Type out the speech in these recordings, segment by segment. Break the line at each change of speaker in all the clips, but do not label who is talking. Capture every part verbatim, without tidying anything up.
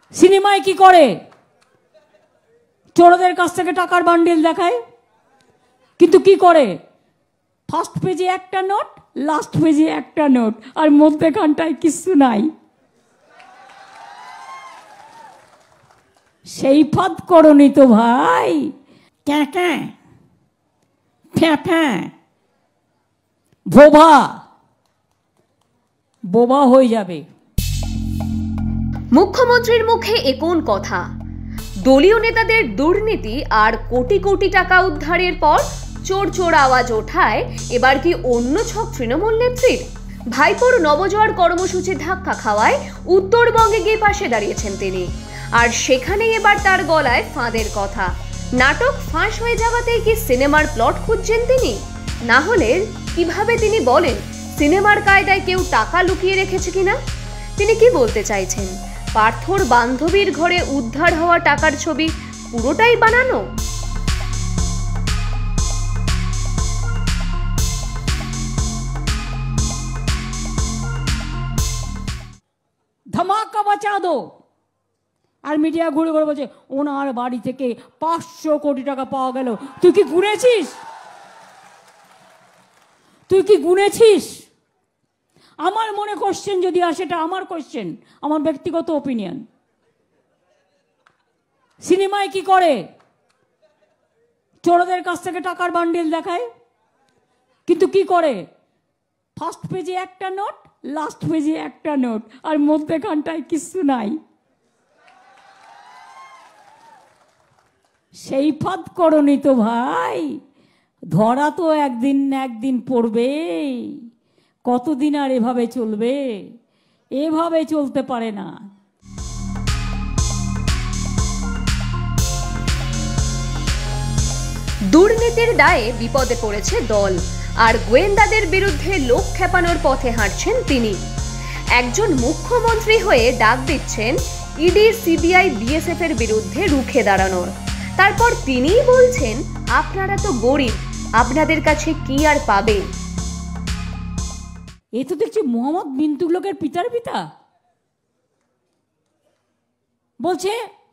সিনেমায় কি করে? চোরদের কাছ থেকে টাকার বান্ডিল দেখায়, কিন্তু কি করে? ফার্স্ট পেজে একটা নোট, লাস্ট পেজে একটা নোট, আর মধ্যখানটায় কিছু নাই। সেই ফাঁদ করনি তো ভাই। ক্যাঁ ফ্যাঁ বোবা বোবা হয়ে যাবে।
মুখ্যমন্ত্রীর মুখে এ কোন কথা? দলীয় নেতাদের দুর্নীতি আর কোটি কোটি টাকা উদ্ধারের পর চোর চোর আওয়াজ ওঠায় এবার কি অন্য ছক তৃণমূল নেত্রীর? ভাইপোর নবজোয়ার কর্মসূচি ধাক্কা খাওয়ায় উত্তরবঙ্গে গিয়ে পাশে দাঁড়িয়েছেন তিনি, আর সেখানেই এবার তার গলায় ফাঁদের কথা। নাটক ফাঁস হয়ে যাওয়াতেই কি সিনেমার প্লট খুঁজছেন তিনি? না হলে কিভাবে তিনি বলেন সিনেমার কায়দায় কেউ টাকা লুকিয়ে রেখেছে কিনা? তিনি কি বলতে চাইছেন? পার্থর বান্ধবীর ঘরে উদ্ধার হওয়া টাকার ছবি পুরোটাই বানানো?
ধামাকা বাঁচা দো। আর মিডিয়া ঘুরে ঘুরে বলছে ওনার বাড়ি থেকে পাঁচশো কোটি টাকা পাওয়া গেল। তুই কি গুনেছিস? তুই কি গুনেছিস? আমার মনে কোশ্চেন যদি আসে, এটা আমার কোশ্চেন, আমার ব্যক্তিগত ওপিনিয়ন। সিনেমায় কি করে? চোরদের কাছ থেকে টাকার বান্ডিল দেখায়, কিন্তু কি করে? ফার্স্ট পেজে একটা নোট, লাস্ট পেজে একটা নোট, আর মধ্যখানটায় কিছু নাই। সেই ফাঁদ করনি তো ভাই। ধরা তো একদিন না একদিন পড়বে। কতদিন আর এভাবে চলবে? এভাবে চলতে পারে না।
দুর্নীতির দায়ে বিপদে পড়েছে দল, আর গোয়েন্দাদের বিরুদ্ধে লোক খেপানোর পথে হাঁটছেন তিনি। একজন মুখ্যমন্ত্রী হয়ে ডাক দিচ্ছেন ইডি, সিবিআই, বিএসএফ এর বিরুদ্ধে রুখে দাঁড়ানোর। তারপর তিনিই বলছেন আপনারা তো গরিব, আপনাদের কাছে কি আর পাবে?
এ তো দেখছি মোহাম্মদ বিন তুগলকের পিতার পিতা। বলছে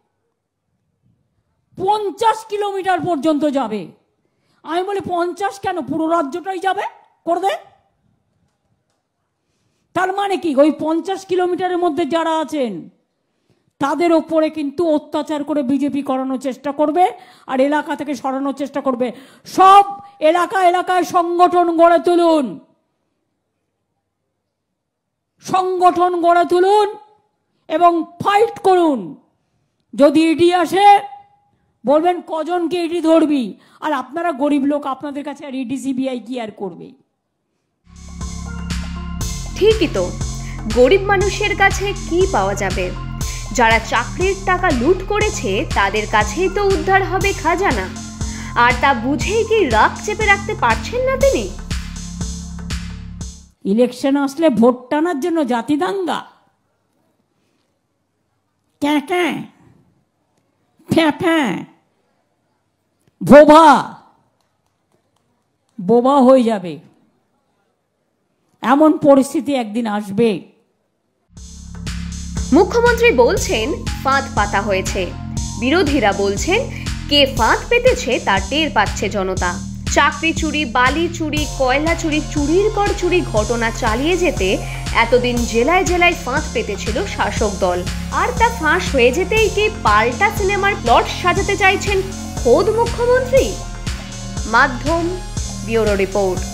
পঞ্চাশ কিলোমিটার পর্যন্ত যাবে। আমি বলি পঞ্চাশ কেন, পুরো রাজ্যটাই যাবে করবে। তার মানে কি ওই পঞ্চাশ কিলোমিটারের মধ্যে যারা আছেন তাদের ওপরে কিন্তু অত্যাচার করে বিজেপি করানোর চেষ্টা করবে, আর এলাকা থেকে সরানোর চেষ্টা করবে। সব এলাকা এলাকায় সংগঠন গড়ে তুলুন, সংগঠন গড়ে তুলুন এবং ফাইট করুন। যদি ইডি আসে বলবেন কজনকে ইডি ধরবি, আর আপনারা গরিব লোক, আপনাদের কাছে আর ইডি সিবিআই কি আর করবে?
ঠিকই তো, গরিব মানুষের কাছে কি পাওয়া যাবে? যারা চাকরির টাকা লুট করেছে তাদের কাছেই তো উদ্ধার হবে খাজানা, আর তা বুঝেই কি রাগ চেপে রাখতে পারছেন না তিনি?
ইলেকশন আসলে ভোট টানার জন্য জাতি দাঙ্গা, ক্যাঁ ক্যাঁ ফ্যাঁ ফ্যাঁ বোবা বোবা হয়ে যাবে। এমন পরিস্থিতি একদিন আসবে।
মুখ্যমন্ত্রী বলছেন ফাঁদ পাতা হয়েছে, বিরোধীরা বলছেন কে ফাঁদ পেতেছে তা টের পাচ্ছে জনতা। চাকরি চুরি, বালি চুরি, কয়লা চুরি, চুরির পর চুরি ঘটনা চালিয়ে যেতে এতদিন জেলায় জেলায় ফাঁদ পেতেছিল শাসক দল, আর তা ফাঁস হয়ে যেতেই কি পাল্টা সিনেমার প্লট সাজাতে চাইছেন খোদ মুখ্যমন্ত্রী? মাধ্যম ব্যুরো রিপোর্ট।